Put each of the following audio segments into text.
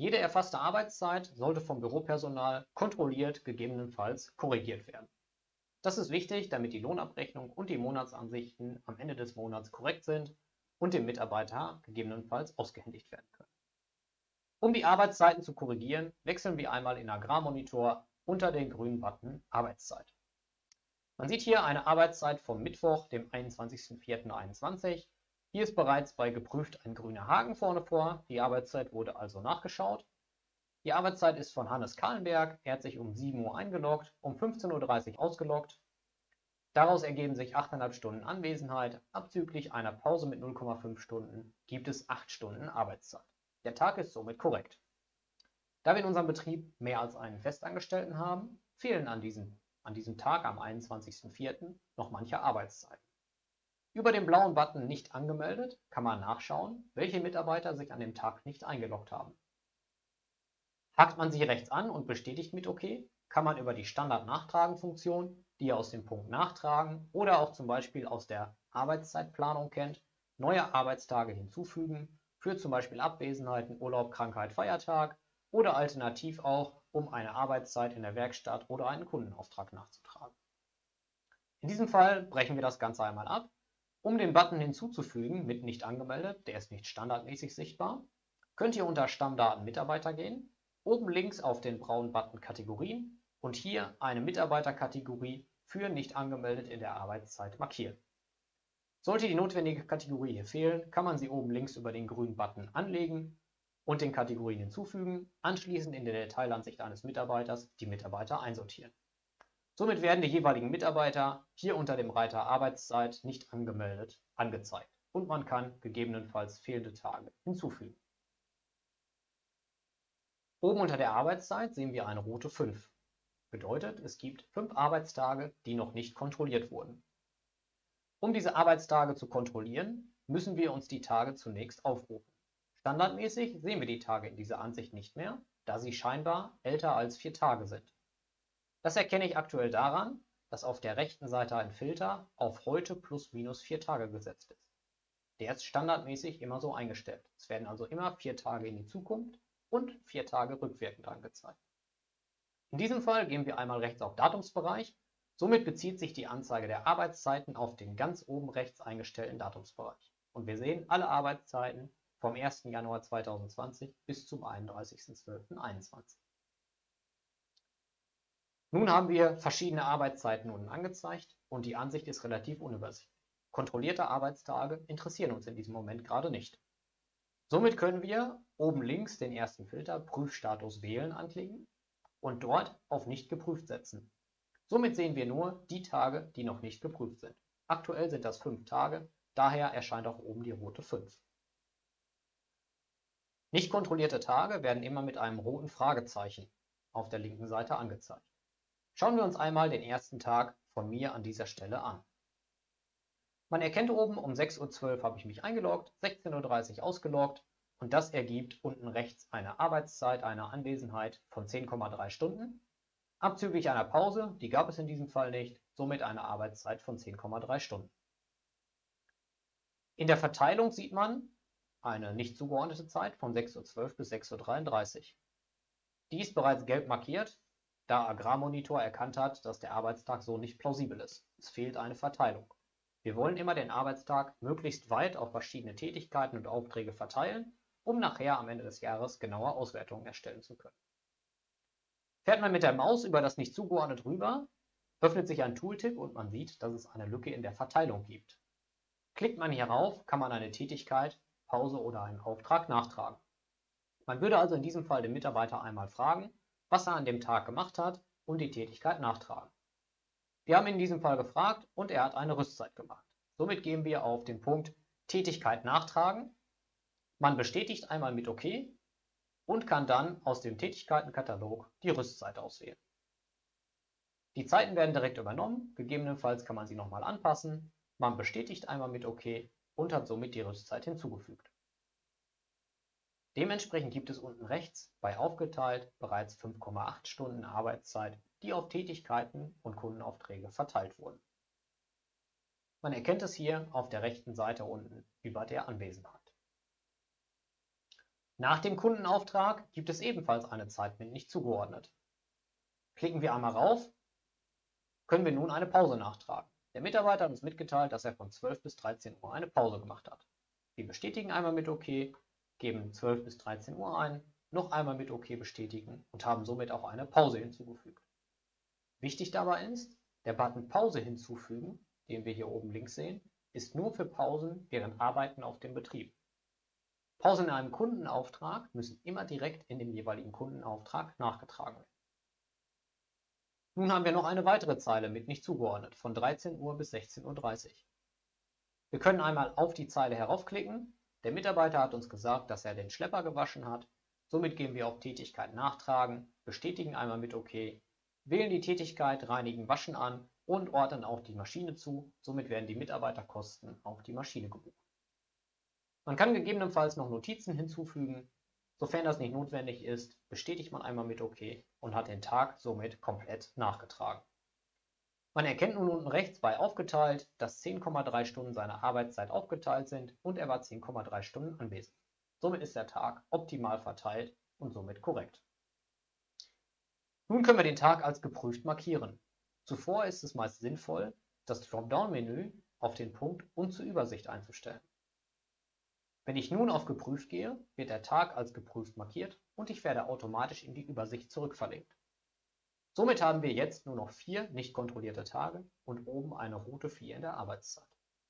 Jede erfasste Arbeitszeit sollte vom Büropersonal kontrolliert, gegebenenfalls korrigiert werden. Das ist wichtig, damit die Lohnabrechnung und die Monatsansichten am Ende des Monats korrekt sind und dem Mitarbeiter gegebenenfalls ausgehändigt werden können. Um die Arbeitszeiten zu korrigieren, wechseln wir einmal in Agrarmonitor unter den grünen Button Arbeitszeit. Man sieht hier eine Arbeitszeit vom Mittwoch, dem 21.04.21. Hier ist bereits bei geprüft ein grüner Haken vorne vor. Die Arbeitszeit wurde also nachgeschaut. Die Arbeitszeit ist von Hannes Kahlenberg. Er hat sich um 7 Uhr eingeloggt, um 15.30 Uhr ausgeloggt. Daraus ergeben sich 8,5 Stunden Anwesenheit. Abzüglich einer Pause mit 0,5 Stunden gibt es 8 Stunden Arbeitszeit. Der Tag ist somit korrekt. Da wir in unserem Betrieb mehr als einen Festangestellten haben, fehlen an diesem Tag am 21.04. noch manche Arbeitszeiten. Über den blauen Button Nicht angemeldet kann man nachschauen, welche Mitarbeiter sich an dem Tag nicht eingeloggt haben. Hakt man sie rechts an und bestätigt mit OK, kann man über die Standard-Nachtragen-Funktion, die ihr aus dem Punkt Nachtragen oder auch zum Beispiel aus der Arbeitszeitplanung kennt, neue Arbeitstage hinzufügen, für zum Beispiel Abwesenheiten, Urlaub, Krankheit, Feiertag oder alternativ auch, um eine Arbeitszeit in der Werkstatt oder einen Kundenauftrag nachzutragen. In diesem Fall brechen wir das Ganze einmal ab. Um den Button hinzuzufügen mit Nicht angemeldet, der ist nicht standardmäßig sichtbar, könnt ihr unter Stammdaten Mitarbeiter gehen, oben links auf den braunen Button Kategorien und hier eine Mitarbeiterkategorie für Nicht angemeldet in der Arbeitszeit markieren. Sollte die notwendige Kategorie hier fehlen, kann man sie oben links über den grünen Button anlegen und den Kategorien hinzufügen, anschließend in der Detailansicht eines Mitarbeiters die Mitarbeiter einsortieren. Somit werden die jeweiligen Mitarbeiter hier unter dem Reiter Arbeitszeit nicht angemeldet angezeigt und man kann gegebenenfalls fehlende Tage hinzufügen. Oben unter der Arbeitszeit sehen wir eine rote 5. Bedeutet, es gibt 5 Arbeitstage, die noch nicht kontrolliert wurden. Um diese Arbeitstage zu kontrollieren, müssen wir uns die Tage zunächst aufrufen. Standardmäßig sehen wir die Tage in dieser Ansicht nicht mehr, da sie scheinbar älter als 4 Tage sind. Das erkenne ich aktuell daran, dass auf der rechten Seite ein Filter auf heute plus minus 4 Tage gesetzt ist. Der ist standardmäßig immer so eingestellt. Es werden also immer 4 Tage in die Zukunft und 4 Tage rückwirkend angezeigt. In diesem Fall gehen wir einmal rechts auf Datumsbereich. Somit bezieht sich die Anzeige der Arbeitszeiten auf den ganz oben rechts eingestellten Datumsbereich. Und wir sehen alle Arbeitszeiten vom 1. Januar 2020 bis zum 31.12.2021. Nun haben wir verschiedene Arbeitszeiten unten angezeigt und die Ansicht ist relativ unübersichtlich. Kontrollierte Arbeitstage interessieren uns in diesem Moment gerade nicht. Somit können wir oben links den ersten Filter Prüfstatus wählen anklicken und dort auf Nicht geprüft setzen. Somit sehen wir nur die Tage, die noch nicht geprüft sind. Aktuell sind das 5 Tage, daher erscheint auch oben die rote 5. Nicht kontrollierte Tage werden immer mit einem roten Fragezeichen auf der linken Seite angezeigt. Schauen wir uns einmal den ersten Tag von mir an dieser Stelle an. Man erkennt oben, um 6:12 Uhr habe ich mich eingeloggt, 16:30 Uhr ausgeloggt und das ergibt unten rechts eine Arbeitszeit, eine Anwesenheit von 10,3 Stunden, abzüglich einer Pause, die gab es in diesem Fall nicht, somit eine Arbeitszeit von 10,3 Stunden. In der Verteilung sieht man eine nicht zugeordnete Zeit von 6:12 Uhr bis 6:33 Uhr. Die ist bereits gelb markiert, da Agrarmonitor erkannt hat, dass der Arbeitstag so nicht plausibel ist. Es fehlt eine Verteilung. Wir wollen immer den Arbeitstag möglichst weit auf verschiedene Tätigkeiten und Aufträge verteilen, um nachher am Ende des Jahres genaue Auswertungen erstellen zu können. Fährt man mit der Maus über das nicht zugeordnet rüber, öffnet sich ein Tooltip und man sieht, dass es eine Lücke in der Verteilung gibt. Klickt man hierauf, kann man eine Tätigkeit, Pause oder einen Auftrag nachtragen. Man würde also in diesem Fall den Mitarbeiter einmal fragen, was er an dem Tag gemacht hat und die Tätigkeit nachtragen. Wir haben in diesem Fall gefragt und er hat eine Rüstzeit gemacht. Somit gehen wir auf den Punkt Tätigkeit nachtragen. Man bestätigt einmal mit OK und kann dann aus dem Tätigkeitenkatalog die Rüstzeit auswählen. Die Zeiten werden direkt übernommen, gegebenenfalls kann man sie nochmal anpassen. Man bestätigt einmal mit OK und hat somit die Rüstzeit hinzugefügt. Dementsprechend gibt es unten rechts bei aufgeteilt bereits 5,8 Stunden Arbeitszeit, die auf Tätigkeiten und Kundenaufträge verteilt wurden. Man erkennt es hier auf der rechten Seite unten über der Anwesenheit. Nach dem Kundenauftrag gibt es ebenfalls eine Zeit mit nicht zugeordnet. Klicken wir einmal rauf, können wir nun eine Pause nachtragen. Der Mitarbeiter hat uns mitgeteilt, dass er von 12 bis 13 Uhr eine Pause gemacht hat. Wir bestätigen einmal mit OK, geben 12 bis 13 Uhr ein, noch einmal mit OK bestätigen und haben somit auch eine Pause hinzugefügt. Wichtig dabei ist, der Button Pause hinzufügen, den wir hier oben links sehen, ist nur für Pausen während Arbeiten auf dem Betrieb. Pausen in einem Kundenauftrag müssen immer direkt in dem jeweiligen Kundenauftrag nachgetragen werden. Nun haben wir noch eine weitere Zeile mit nicht zugeordnet, von 13 Uhr bis 16:30 Uhr. Wir können einmal auf die Zeile heraufklicken. Der Mitarbeiter hat uns gesagt, dass er den Schlepper gewaschen hat. Somit gehen wir auf Tätigkeit nachtragen, bestätigen einmal mit OK, wählen die Tätigkeit Reinigen, Waschen an und ordnen auch die Maschine zu. Somit werden die Mitarbeiterkosten auf die Maschine gebucht. Man kann gegebenenfalls noch Notizen hinzufügen. Sofern das nicht notwendig ist, bestätigt man einmal mit OK und hat den Tag somit komplett nachgetragen. Man erkennt nun unten rechts bei aufgeteilt, dass 10,3 Stunden seiner Arbeitszeit aufgeteilt sind und er war 10,3 Stunden anwesend. Somit ist der Tag optimal verteilt und somit korrekt. Nun können wir den Tag als geprüft markieren. Zuvor ist es meist sinnvoll, das Dropdown-Menü auf den Punkt und zur Übersicht einzustellen. Wenn ich nun auf Geprüft gehe, wird der Tag als geprüft markiert und ich werde automatisch in die Übersicht zurückverlinkt. Somit haben wir jetzt nur noch 4 nicht kontrollierte Tage und oben eine rote 4 in der Arbeitszeit.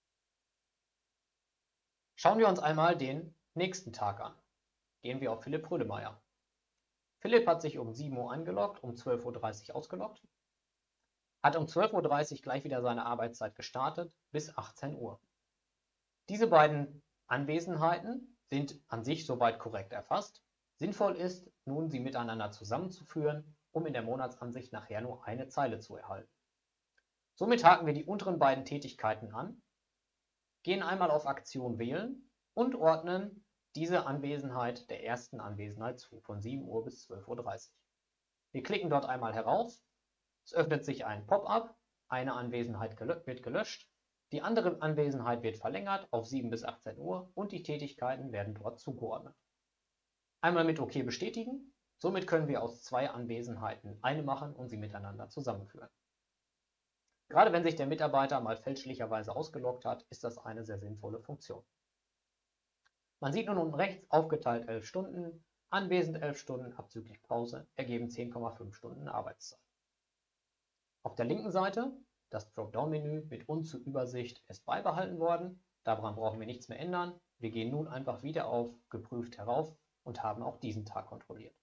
Schauen wir uns einmal den nächsten Tag an. Gehen wir auf Philipp Rödemeyer. Philipp hat sich um 7 Uhr eingeloggt, um 12:30 Uhr ausgeloggt, hat um 12:30 Uhr gleich wieder seine Arbeitszeit gestartet bis 18 Uhr. Diese beiden Anwesenheiten sind an sich soweit korrekt erfasst. Sinnvoll ist, nun sie miteinander zusammenzuführen, um in der Monatsansicht nachher nur eine Zeile zu erhalten. Somit haken wir die unteren beiden Tätigkeiten an, gehen einmal auf Aktion wählen und ordnen diese Anwesenheit der ersten Anwesenheit zu, von 7 Uhr bis 12:30 Uhr. Wir klicken dort einmal herauf, es öffnet sich ein Pop-up, eine Anwesenheit wird gelöscht, die andere Anwesenheit wird verlängert auf 7 bis 18 Uhr und die Tätigkeiten werden dort zugeordnet. Einmal mit OK bestätigen, somit können wir aus 2 Anwesenheiten eine machen und sie miteinander zusammenführen. Gerade wenn sich der Mitarbeiter mal fälschlicherweise ausgeloggt hat, ist das eine sehr sinnvolle Funktion. Man sieht nun unten rechts aufgeteilt 11 Stunden, anwesend 11 Stunden, abzüglich Pause, ergeben 10,5 Stunden Arbeitszeit. Auf der linken Seite das Dropdown-Menü mit und zur Übersicht ist beibehalten worden. Daran brauchen wir nichts mehr ändern. Wir gehen nun einfach wieder auf Geprüft herauf und haben auch diesen Tag kontrolliert.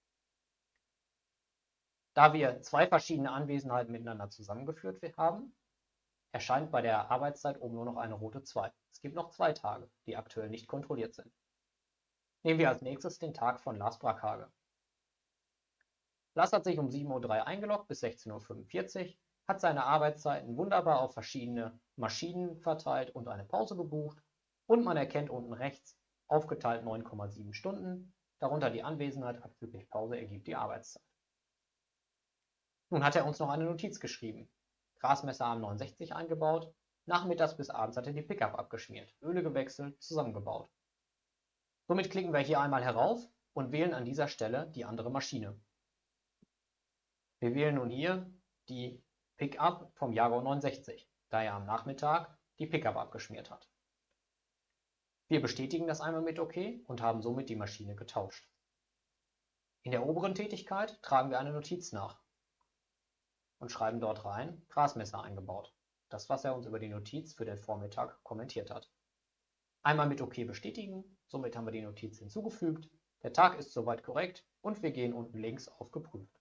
Da wir 2 verschiedene Anwesenheiten miteinander zusammengeführt haben, erscheint bei der Arbeitszeit oben nur noch eine rote 2. Es gibt noch 2 Tage, die aktuell nicht kontrolliert sind. Nehmen wir als nächstes den Tag von Lars Brackhage. Lars hat sich um 7:03 Uhr eingeloggt bis 16:45 Uhr, hat seine Arbeitszeiten wunderbar auf verschiedene Maschinen verteilt und eine Pause gebucht und man erkennt unten rechts aufgeteilt 9,7 Stunden, darunter die Anwesenheit abzüglich Pause ergibt die Arbeitszeit. Nun hat er uns noch eine Notiz geschrieben. Grasmesser AM69 eingebaut, nachmittags bis abends hat er die Pickup abgeschmiert, Öle gewechselt, zusammengebaut. Somit klicken wir hier einmal herauf und wählen an dieser Stelle die andere Maschine. Wir wählen nun hier die Pickup vom Jaguar 69, da er am Nachmittag die Pickup abgeschmiert hat. Wir bestätigen das einmal mit OK und haben somit die Maschine getauscht. In der oberen Tätigkeit tragen wir eine Notiz nach und schreiben dort rein, Grasmesser eingebaut. Das, was er uns über die Notiz für den Vormittag kommentiert hat. Einmal mit OK bestätigen, somit haben wir die Notiz hinzugefügt, der Tag ist soweit korrekt und wir gehen unten links auf Geprüft.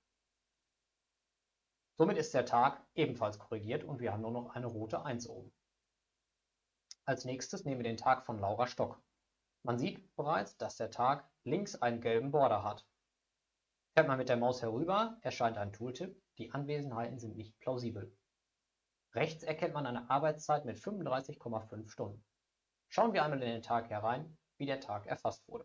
Somit ist der Tag ebenfalls korrigiert und wir haben nur noch eine rote 1 oben. Als nächstes nehmen wir den Tag von Laura Stock. Man sieht bereits, dass der Tag links einen gelben Border hat. Fährt man mit der Maus herüber, erscheint ein Tooltip, die Anwesenheiten sind nicht plausibel. Rechts erkennt man eine Arbeitszeit mit 35,5 Stunden. Schauen wir einmal in den Tag herein, wie der Tag erfasst wurde.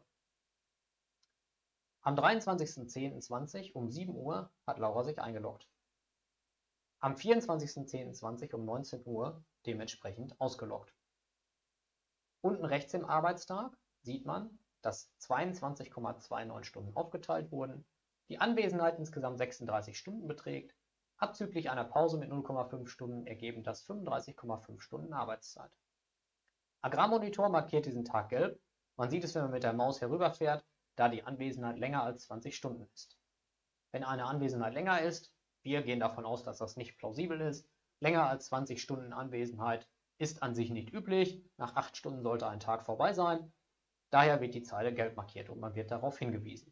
Am 23.10.20 um 7 Uhr hat Laura sich eingeloggt. Am 24.10.20 um 19 Uhr dementsprechend ausgeloggt. Unten rechts im Arbeitstag sieht man, dass 22,29 Stunden aufgeteilt wurden, die Anwesenheit insgesamt 36 Stunden beträgt, abzüglich einer Pause mit 0,5 Stunden ergeben das 35,5 Stunden Arbeitszeit. Agrarmonitor markiert diesen Tag gelb. Man sieht es, wenn man mit der Maus herüberfährt, da die Anwesenheit länger als 20 Stunden ist. Wenn eine Anwesenheit länger ist, wir gehen davon aus, dass das nicht plausibel ist, länger als 20 Stunden Anwesenheit ist an sich nicht üblich, nach 8 Stunden sollte ein Tag vorbei sein, daher wird die Zeile gelb markiert und man wird darauf hingewiesen.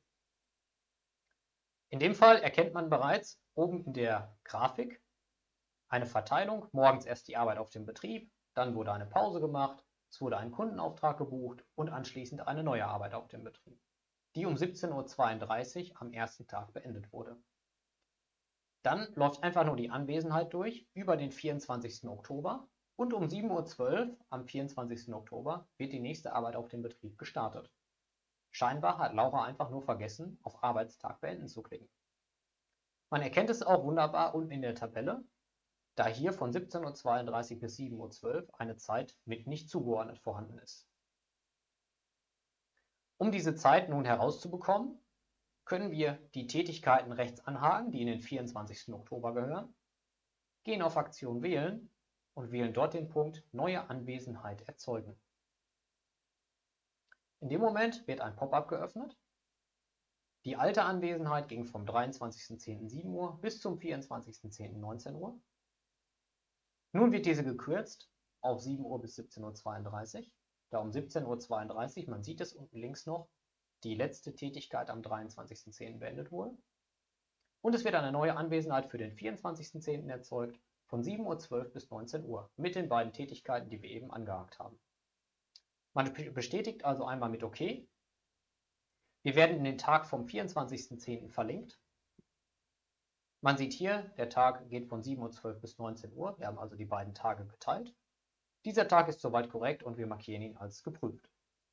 In dem Fall erkennt man bereits oben in der Grafik eine Verteilung, morgens erst die Arbeit auf dem Betrieb, dann wurde eine Pause gemacht, es wurde ein Kundenauftrag gebucht und anschließend eine neue Arbeit auf dem Betrieb, die um 17:32 Uhr am ersten Tag beendet wurde. Dann läuft einfach nur die Anwesenheit durch über den 24. Oktober und um 7:12 Uhr am 24. Oktober wird die nächste Arbeit auf dem Betrieb gestartet. Scheinbar hat Laura einfach nur vergessen, auf Arbeitstag beenden zu klicken. Man erkennt es auch wunderbar unten in der Tabelle, da hier von 17:32 Uhr bis 7:12 Uhr eine Zeit mit nicht zugeordnet vorhanden ist. Um diese Zeit nun herauszubekommen, können wir die Tätigkeiten rechts anhaken, die in den 24. Oktober gehören, gehen auf Aktion wählen und wählen dort den Punkt Neue Anwesenheit erzeugen. In dem Moment wird ein Pop-up geöffnet. Die alte Anwesenheit ging vom 23.10. 7 Uhr bis zum 24.10. 19 Uhr. Nun wird diese gekürzt auf 7 Uhr bis 17:32 Uhr, da um 17:32 Uhr, man sieht es unten links noch, die letzte Tätigkeit am 23.10. beendet wurde. Und es wird eine neue Anwesenheit für den 24.10. erzeugt, von 7:12 Uhr bis 19 Uhr, mit den beiden Tätigkeiten, die wir eben angehakt haben. Man bestätigt also einmal mit OK. Wir werden in den Tag vom 24.10. verlinkt. Man sieht hier, der Tag geht von 7:12 Uhr bis 19 Uhr. Wir haben also die beiden Tage geteilt. Dieser Tag ist soweit korrekt und wir markieren ihn als geprüft.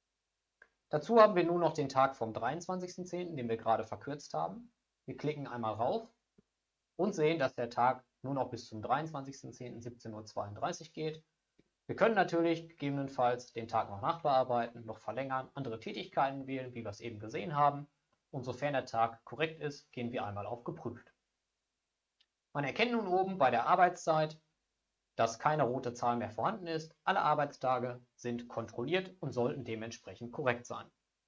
Dazu haben wir nun noch den Tag vom 23.10., den wir gerade verkürzt haben. Wir klicken einmal rauf und sehen, dass der Tag nur noch bis zum 23.10. 17:32 Uhr geht. Wir können natürlich gegebenenfalls den Tag noch nachbearbeiten, noch verlängern, andere Tätigkeiten wählen, wie wir es eben gesehen haben. Und sofern der Tag korrekt ist, gehen wir einmal auf Geprüft. Man erkennt nun oben bei der Arbeitszeit, dass keine rote Zahl mehr vorhanden ist. Alle Arbeitstage sind kontrolliert und sollten dementsprechend korrekt sein.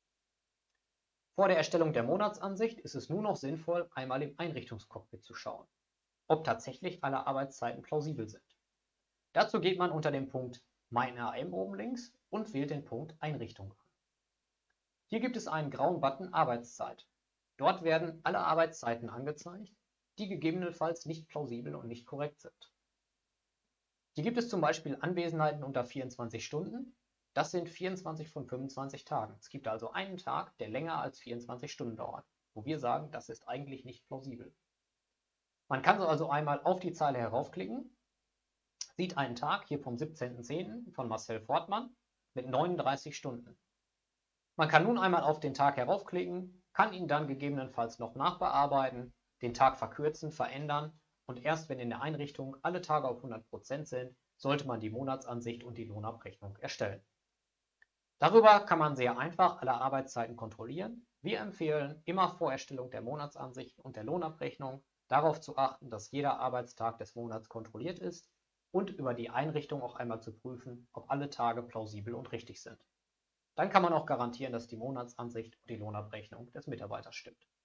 Vor der Erstellung der Monatsansicht ist es nun noch sinnvoll, einmal im Einrichtungscockpit zu schauen, ob tatsächlich alle Arbeitszeiten plausibel sind. Dazu geht man unter dem Punkt Mein AM oben links und wählt den Punkt Einrichtung an. Hier gibt es einen grauen Button Arbeitszeit. Dort werden alle Arbeitszeiten angezeigt, die gegebenenfalls nicht plausibel und nicht korrekt sind. Hier gibt es zum Beispiel Anwesenheiten unter 24 Stunden. Das sind 24 von 25 Tagen. Es gibt also einen Tag, der länger als 24 Stunden dauert, wo wir sagen, das ist eigentlich nicht plausibel. Man kann also einmal auf die Zeile heraufklicken, sieht einen Tag hier vom 17.10. von Marcel Fortmann mit 39 Stunden. Man kann nun einmal auf den Tag heraufklicken, kann ihn dann gegebenenfalls noch nachbearbeiten, den Tag verkürzen, verändern und erst wenn in der Einrichtung alle Tage auf 100% sind, sollte man die Monatsansicht und die Lohnabrechnung erstellen. Darüber kann man sehr einfach alle Arbeitszeiten kontrollieren. Wir empfehlen immer vor Erstellung der Monatsansicht und der Lohnabrechnung darauf zu achten, dass jeder Arbeitstag des Monats kontrolliert ist und über die Einrichtung auch einmal zu prüfen, ob alle Tage plausibel und richtig sind. Dann kann man auch garantieren, dass die Monatsansicht und die Lohnabrechnung des Mitarbeiters stimmt.